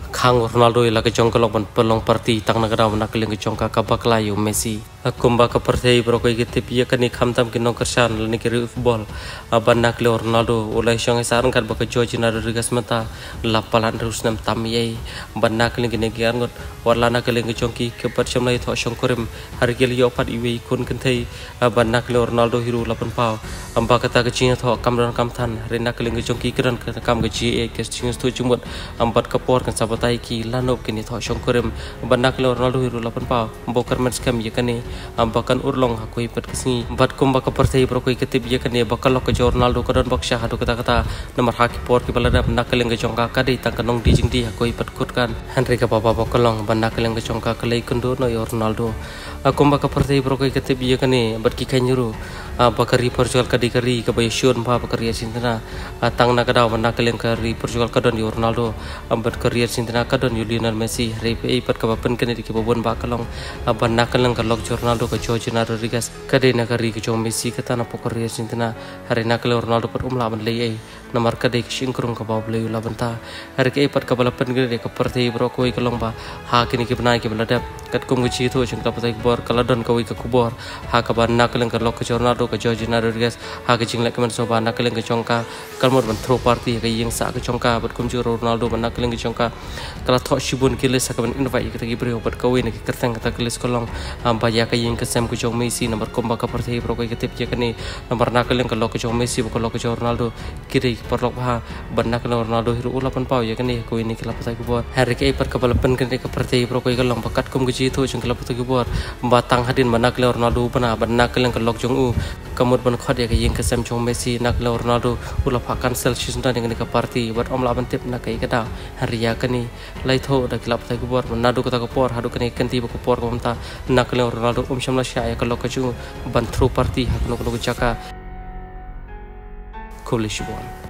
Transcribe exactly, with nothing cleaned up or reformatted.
Khang Ronaldo ila ke jong kelok ban pelong parti tang nagara nak leng ke jong ka baklayo Messi akumba ka partai brokoi ke tipi ka ni khamtam ke nongkersan ni ke football aban nak le Ronaldo ulai shong saran kan baka George Rodriguez mata lapalan terus nam tam ye ban nak leng ke ne gyar ngot warla nak leng ke jong ki ke percham lai tho shong korim har gel yo pat iwe kun kan thei aban nak le Ronaldo hiru lapan pau amba kata ke chinga tho kamran kam than re nak leng ke jong ki kran ka kam ke ji ke chinga stu chumut ambat kapor kan sabatai ki lanop kini tho shong korim ban nak le Ronaldo hiru lapan pau bokar men skam ye kane ambakan urlong hakoi pat kisni bat kumba ka partai brokoi ketip ye kane bakal ke Ronaldo ka don baksha hadu kata kata nomor haki por ki balada nak leng ke jong ka ka dei tang kanong di jing di hakoi pat kut kan Henry ka papa bakalong ban nak leng ke jong ka kalai kundo no Ronaldo akumba ka partai brokoi ketip ye kane bat ki kanyuru bakari Portugal ka dikari ka bay shun ba bakari sintana tang na kada ban nak leng ka ri Portugal ka don Ronaldo ambat career sintana ka don Lionel Messi re pe pat ka pen kene ki bobon bakalong ban nak leng ka lok Ronaldo ka George Rodriguez ka de na kari ka jong Messi ka tana pokari sintana hari nak leng Ronaldo pat umla ban lei nomor ka de shingkrung ka ba lei la banta hari ke pat ka bala pen kene ka partai brokoi ka long ba ha kini ki banai ki balada kat kum gi thu chung ka patai bor kala don ka wi ka kubor ha ka ban nak leng ka lok Ronaldo ka George Rodriguez ha ka jing lek man so ban nak leng ka jongka kalmot ban throw party ka yeng sa ka jongka bat kum ju Ronaldo ban nak leng ka jongka kala tho shibun kilis ka ban invite ka gi brio bat ka wi ne ki kertang ka kilis kolong ba ya ka yeng ka sem ka jong Messi nomor komba ka partai bro ka tip je ka ni nomor nak leng ka lok ka jong Messi ba ka lok ka Ronaldo kiri perlok ha ban nak leng Ronaldo hiru ulapan pau ya ka ni ko ini kala patai ku bor hari ke par ka balapan ka ka partai bro ka long bakat kum gi thu chung kala patai ku bor batang hadin ban nak leng Ronaldo bana ban nak leng ka lok jong u kamut ban khot ya ka yeng ka sem jong Messi nak leng Ronaldo ulap cancel season dan dengan ka party bat om laban tip nak kai kada hari ya ka ni lai tho da kala patai ku bor nadu ka ta ka por hadu ka ni kanti ba ku por ko mta nak leng Ronaldo um shamla sha ya ka lok ka ju ban through party hakno ko jaka Coolish one.